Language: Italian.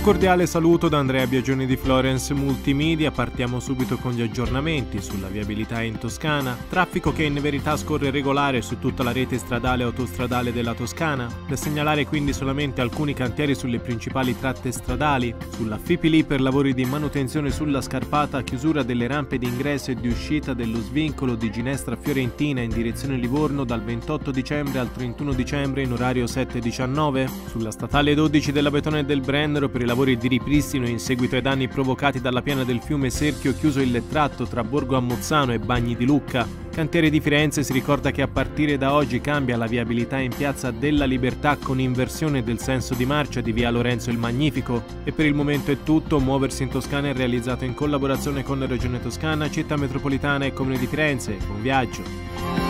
cordiale saluto da Andrea Biagioni di Florence Multimedia. Partiamo subito con gli aggiornamenti sulla viabilità in Toscana. Traffico che in verità scorre regolare su tutta la rete stradale e autostradale della Toscana. Da segnalare quindi solamente alcuni cantieri sulle principali tratte stradali. Sulla Fipili per lavori di manutenzione sulla scarpata, chiusura delle rampe di ingresso e di uscita dello svincolo di Ginestra Fiorentina in direzione Livorno dal 28 dicembre al 31 dicembre in orario 7-19. Sulla statale 12 della Betone e del Brennero per i lavori di ripristino in seguito ai danni provocati dalla piana del fiume Serchio, chiuso il tratto tra Borgo Ammuzzano e Bagni di Lucca. Cantiere di Firenze si ricorda che a partire da oggi cambia la viabilità in Piazza della Libertà con inversione del senso di marcia di via Lorenzo il Magnifico. E per il momento è tutto. Muoversi in Toscana è realizzato in collaborazione con la Regione Toscana, Città Metropolitana e Comune di Firenze. Buon viaggio!